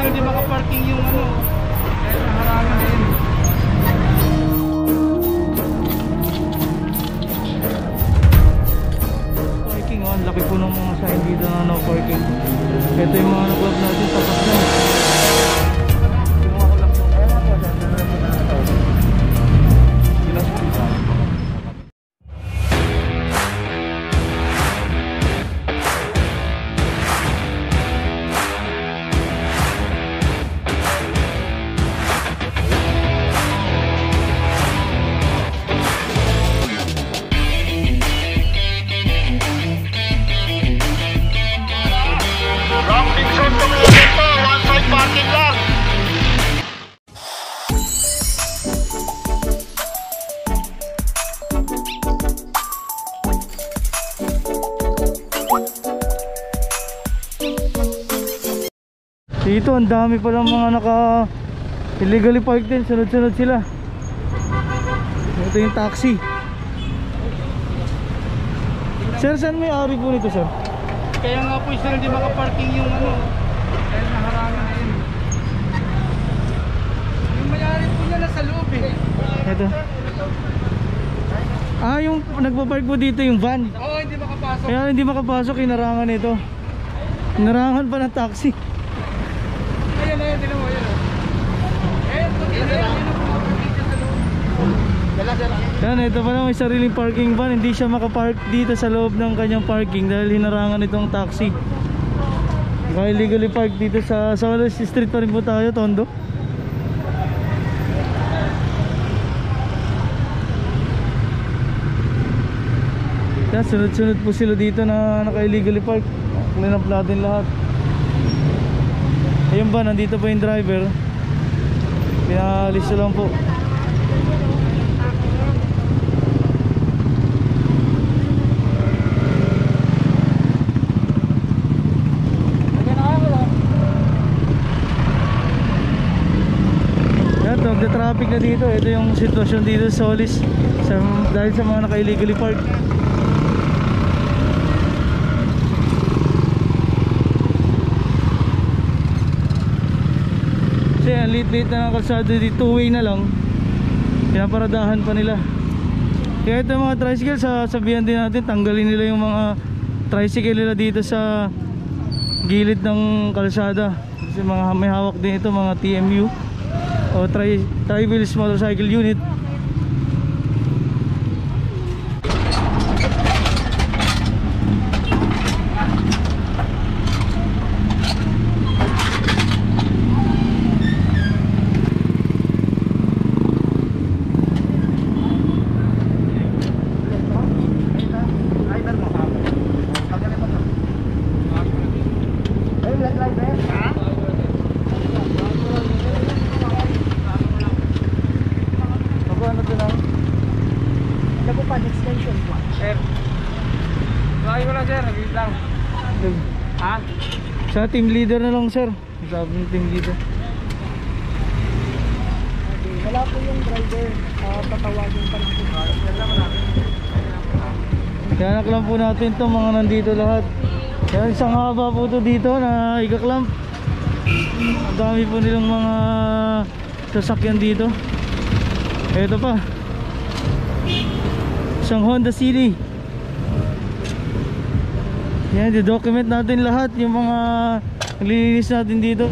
sila di makaparking yung ano. Kaya naharangan din. Parking, oh, ang laki po ng mga sign dito na no parking. Ito yung mga club natin tapat na. Dito ang dami palang mga naka illegally parked din, sunod-sunod sila. Ito yung taxi. Sir, saan may ari po nito, sir? Kaya nga po sila di makaparking yung ano. Kaya naharangan din. Yung mayari po niya nasa loob eh. Ito. Ah, yung nagpa-park po dito yung van. Oo, hindi makapasok. Kaya hindi makapasok, inarangan ito. Inarangan pa ng taxi. Ayan na yun, tinan mo, ayan o. Ayan, pumaparking siya sa loob. Yan, ito pala may sariling parking van. Hindi siya makapark dito sa loob ng kanyang parking dahil hinarangan itong taxi. Kaya illegally park dito sa Solis Street pa rin po tayo, Tondo. Yan, sunod-sunod po sila dito na naka-illegally park. Clean up natin lahat. Ayun ba, nandito pa yung driver. Pinalis na lang po. Yan, traffic na dito. Ito yung sitwasyon dito sa Solis dahil sa mga naka-illegally park. Kasi ang liit-liit na ng kalsada dito, two-way na lang. Pinaparadahan pa nila. Kaya ito mga tricycle, sabihan din natin, tanggalin nila yung mga tricycle nila dito sa gilid ng kalsada. Kasi mga may hawak din ito, mga TMU o Tri-Wheels Motorcycle Unit. Sa team leader na lang, sir. Sabi ng team leader. Wala po yung driver. Tatawagin pa lang po. Kaya naklamp po natin to, mga nandito lahat. Kaya isang haba po to dito na ikaklamp. Ang dami po nilang mga sasakyan dito. Ito pa, isang Honda City. Yan, i-document natin lahat yung mga nililinis natin dito.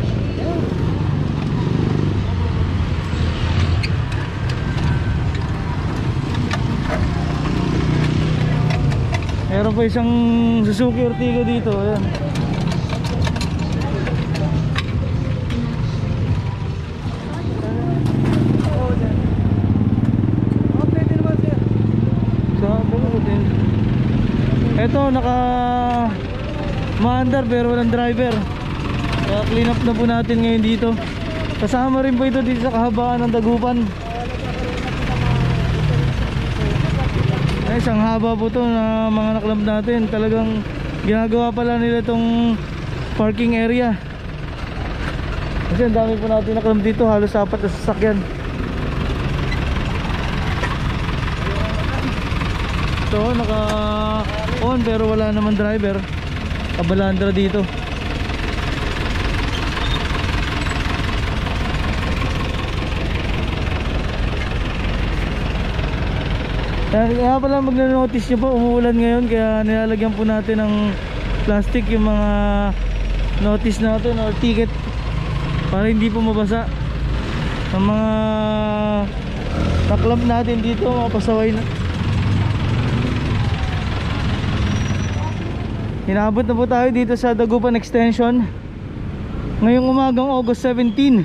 Meron pa isang Suzuki Ertiga dito. Ayan. Ito naka maandar pero walang driver. Kaya clean up na po natin ngayon dito. Kasama rin po ito dito sa kahabaan ng Dagupan. Ay, isang haba po to na mga naklamp natin. Talagang ginagawa pala nila itong parking area. Kasi ang dami po natin naklamp dito. Halos 4 na sasakyan. So naka on pero wala naman driver. Kabalandra dito. Kaya pala magna-notice nyo po, umuulan ngayon, kaya nilalagyan po natin ng plastic yung mga notice natin or ticket para hindi po mabasa. Ang mga taklamp natin dito, mga pasaway na. Inaabot na po tayo dito sa Dagupan Extension ngayong umagang August 17.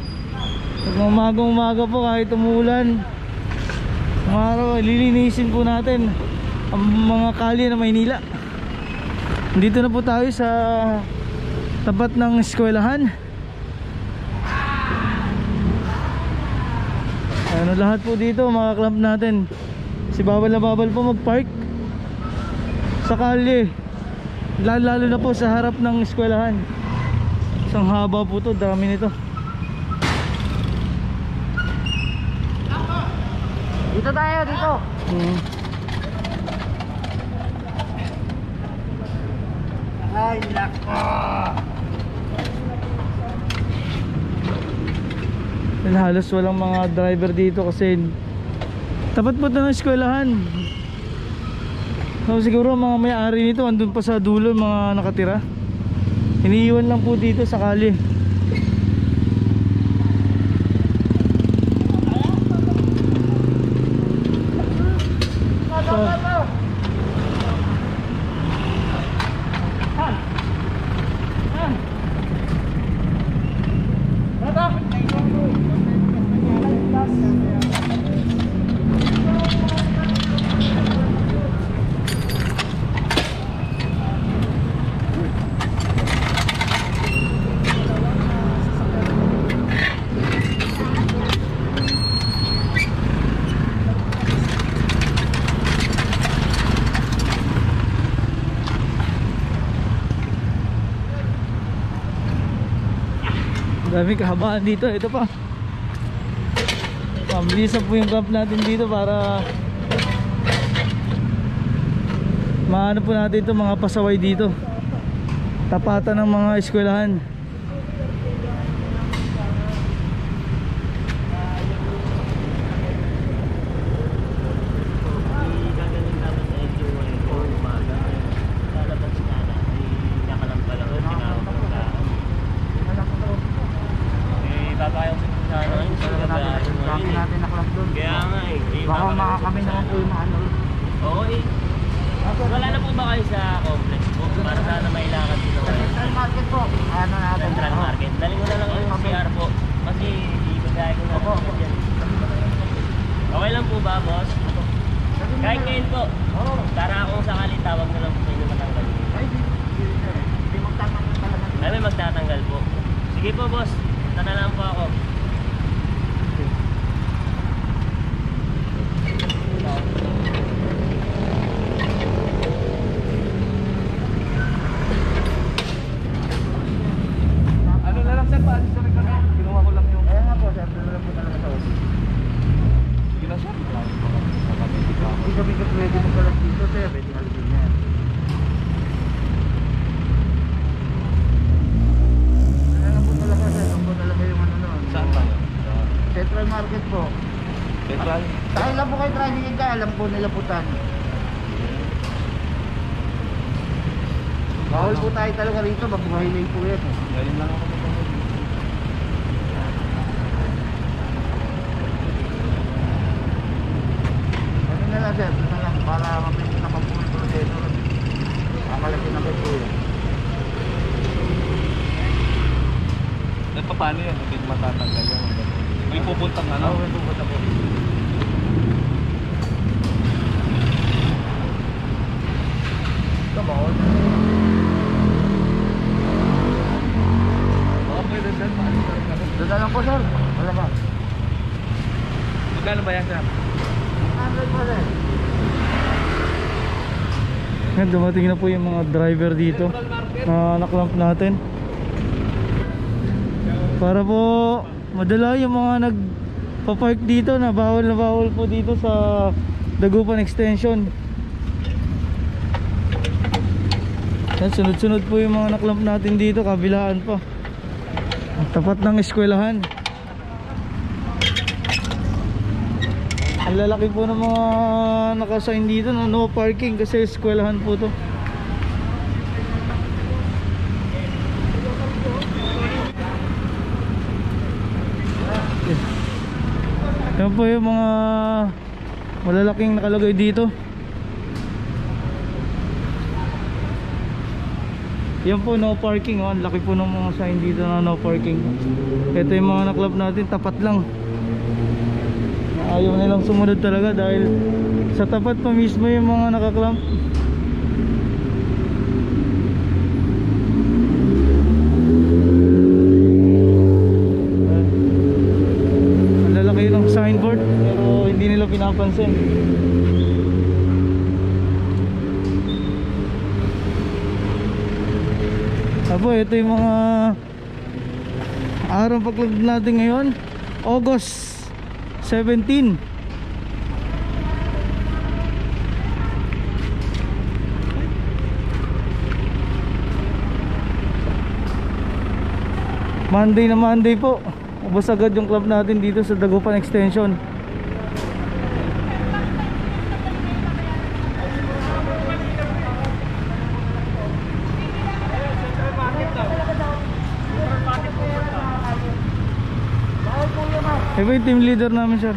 Umaga po kahit umuulan, mga araw lilinisin po natin ang mga kalye ng Maynila. Dito na po tayo sa tapat ng eskwelahan. Ano, lahat po dito mga clamp natin. Si bawal na bawal po mag-park sa kalye, lalo na po sa harap ng eskwelahan. Isang haba po to, dami nito. Dito tayo, dito. Ay, nako. Halos walang mga driver dito kasi tapat po ito ng eskwelahan. So, siguro mga may-ari nito andun pa sa dulo, mga nakatira. Iniiwan lang po dito sa kalye. Dami kahabaan dito. Ito pa, mabilisan po yung camp natin dito para maano po natin ito, mga pasaway dito, tapatan ng mga eskwelahan. Baka makakami naman po yung ano. Oo eh. Wala na po ba kayo sa complex po? Para sana may lakad dito kayo. Central Market po. Ano natin? Central Market. Daling mo na lang yung CR po. Kasi ibigay ko na lang dyan. Okay lang po ba, boss? Kahit ngayon po. Para kung sakali tawag na lang po sa inyo matanggal. Hindi magtatanggal talaga. Ay, may magtatanggal po. Sige po, boss. Punta na lang po ako. Ano na lang sir, paalis na rin kami. Ginawa ko lang yung... Ayan nga po sir, doon lang po talaga sa office. Sige na sir. Hindi kami pwede magkalas dito sir, pwede halipin niya. Ayan nga po talaga sir, doon po talaga yung ano noon. Saan tayo? Central Market po. Central? Dahil lang po kayo training ka, alam po nila putan. Bawal po tayo talaga rito, mabuhay na po yan. Ngayon lang ako matapos. Ano na lang sir, na lang para mabilis na pag-uwi po dito. Mamalaki na kayo po yan. Paano yan? Hindi matatanggal yan. May pupuntang ano? Oo, may pupunta po. Come on. Baka pwede sir, paalis na rin kami. Doon na lang po sir. Wala ba? Magkano ba yan sir? 100 po sir. Ngayon, dumating na po yung mga driver dito na naklamp natin para po madala yung mga nagpa-park dito na bawal po dito sa Dagupan Extension. Yan, sunod-sunod po yung mga naklamp natin dito, kabilaan pa, tapat ng eskwelahan. Ang lalaki po ng mga nakasign dito na no parking kasi eskwelahan po to. Yan po yung mga malalaking nakalagay dito. Yan po no parking, oh. Ang laki po ng mga sign dito na no parking. Ito yung mga naklap natin, tapat lang. Ayaw nilang sumunod talaga dahil sa tapat pa mismo yung mga nakaklamp. Ang lalaki ng signboard pero hindi nila pinapansin. Apo, ito yung mga araw paglag natin ngayon, August 17. Monday na Monday po. Ubos agad yung club natin dito sa Dagupan Extension. Ito yung team leader namin, sir.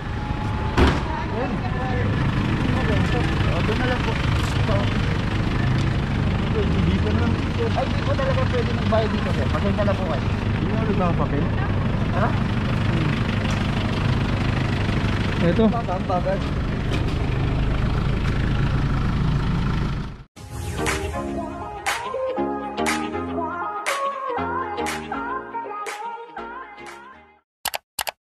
Doon na lang po. Dito na lang. Ay, di po talaga pwede magbayad dito, sir. Pasensya na po kayo. Hindi mo nagpapapil? Ha? Ito. Bagay.